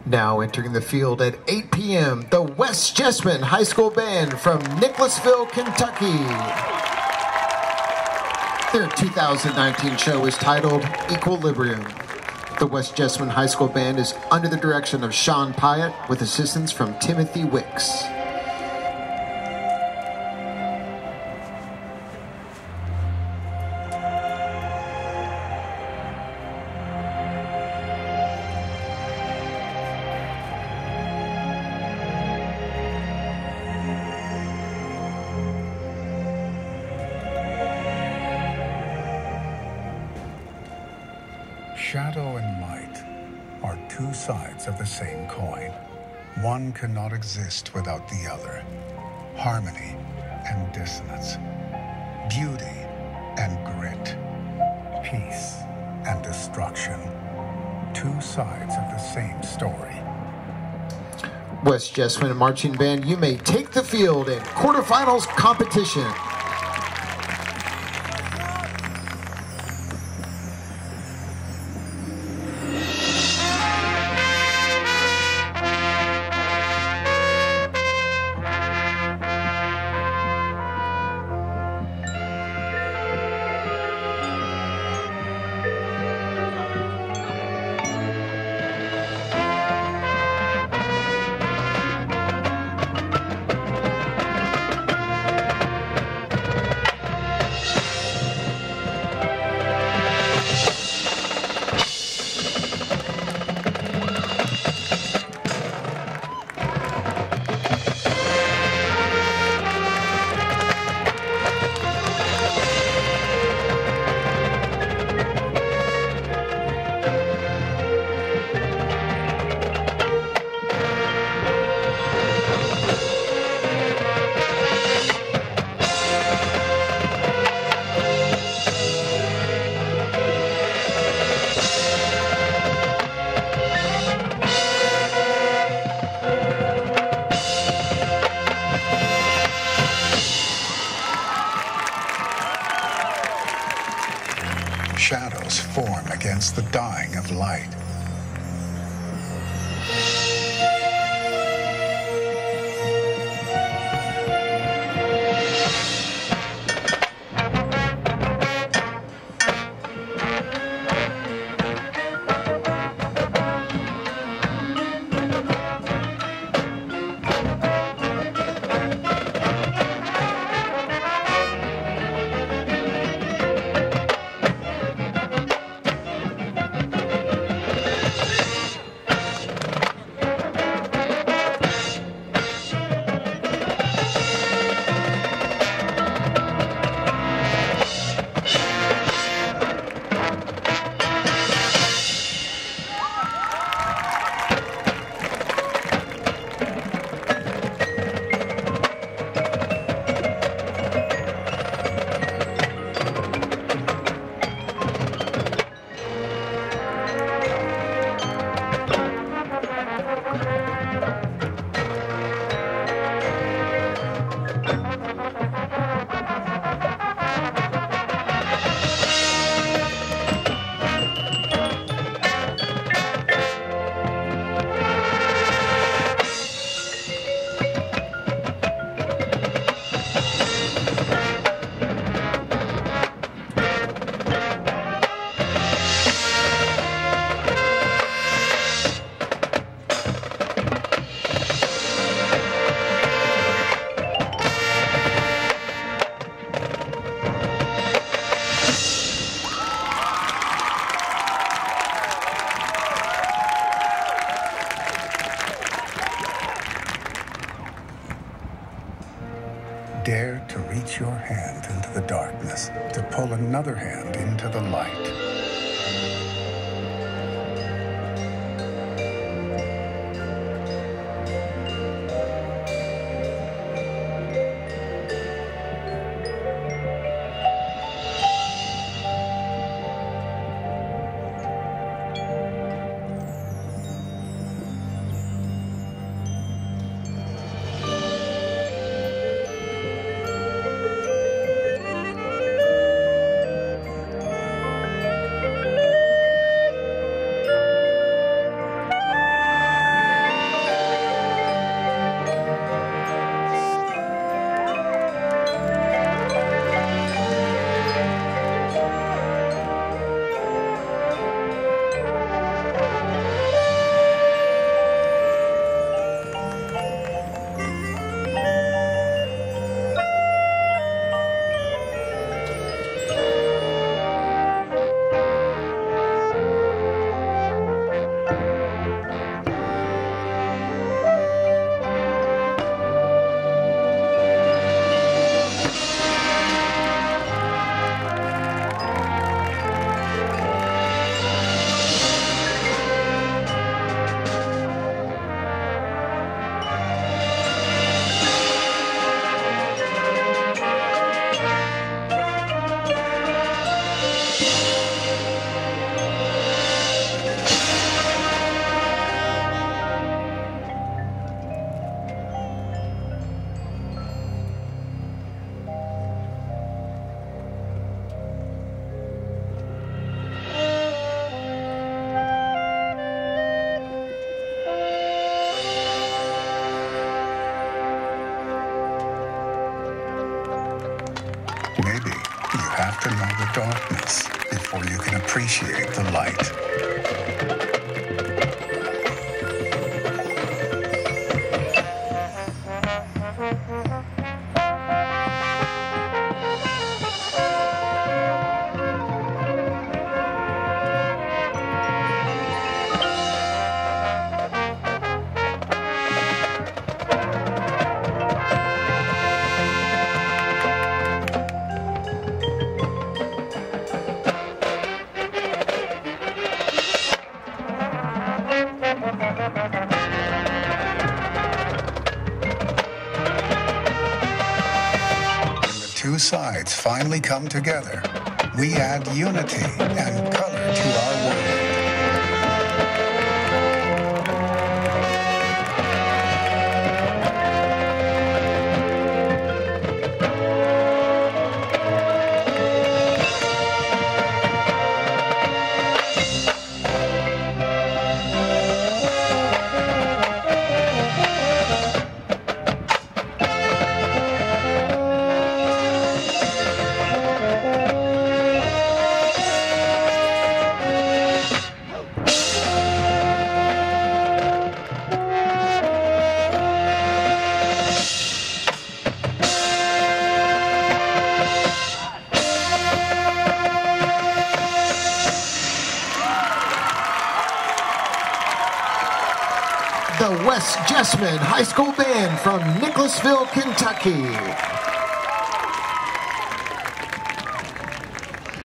Now entering the field at 8 p.m., the West Jessamine High School Band from Nicholasville, Kentucky. Their 2019 show is titled Equilibrium. The West Jessamine High School Band is under the direction of Sean Pyatt with assistance from Timothy Wicks. Shadow and light are two sides of the same coin. One cannot exist without the other. Harmony and dissonance. Beauty and grit. Peace and destruction. Two sides of the same story. West Jessamine Marching Band, you may take the field in quarterfinals competition. Shadows form against the dying of light. Dare to reach your hand into the darkness, to pull another hand into the light. appreciate the light. Two sides finally come together, we add unity and color to our world. The West Jessamine High School Band from Nicholasville, Kentucky.